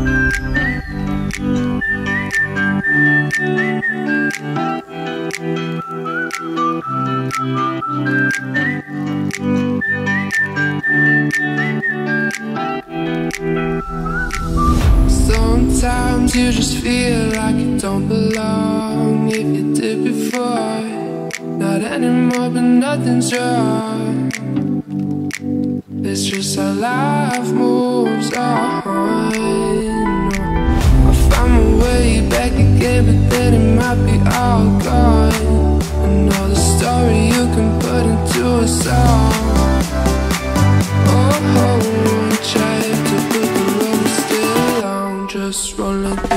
Sometimes you just feel like you don't belong. If you did before, not anymore, but nothing's wrong. It's just how life moves on. I found my way back again, but then it might be all gone. Another story you can put into a song. Oh, one chapter, but the road is still long. Just rolling.